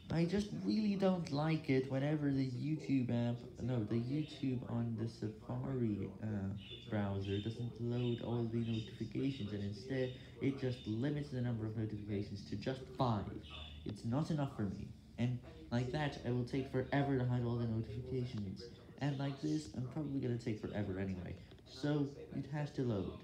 I just really don't like it whenever the YouTube app, no, the YouTube on the Safari browser doesn't load all the notifications and instead it just limits the number of notifications to just 5. It's not enough for me. And like that, I will take forever to hide all the notifications. And like this, I'm probably gonna take forever anyway. So it has to load.